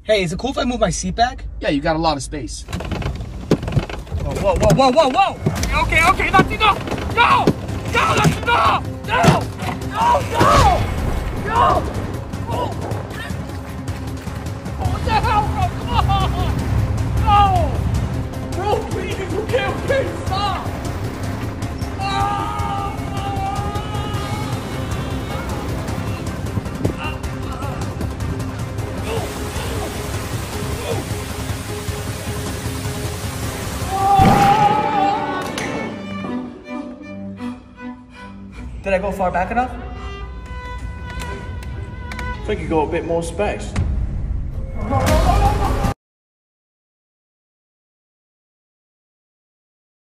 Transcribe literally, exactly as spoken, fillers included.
Hey, is it cool if I move my seat back? Yeah, you got a lot of space. Whoa, whoa, whoa, whoa, whoa, whoa! Okay, okay, that's enough! No! No, that's enough! No! No, no! No! Oh! Oh, what the hell, bro? Come on! No! Bro, please, okay, okay, stop! Did I go far back enough? I think you got a bit more space. No, no.